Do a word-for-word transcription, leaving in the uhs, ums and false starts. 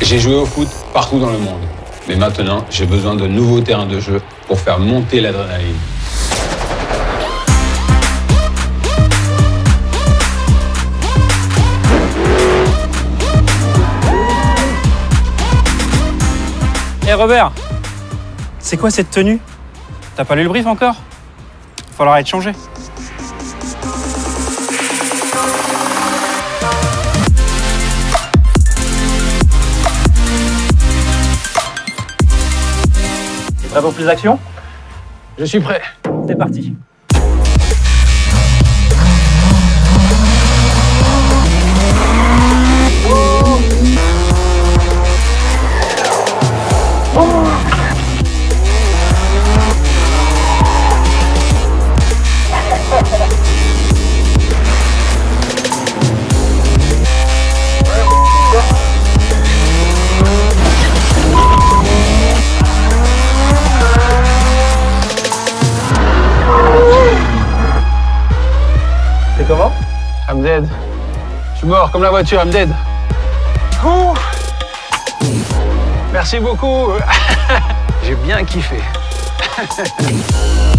J'ai joué au foot partout dans le monde. Mais maintenant, j'ai besoin de nouveaux terrains de jeu pour faire monter l'adrénaline. Hé hey Robert, c'est quoi cette tenue? T'as pas lu le brief encore? Falloir être changé. T'es prêt pour plus d'action? Je suis prêt. C'est parti. C'est comment? I'm dead. Je suis mort comme la voiture, I'm dead. Ouh. Merci beaucoup. J'ai bien kiffé.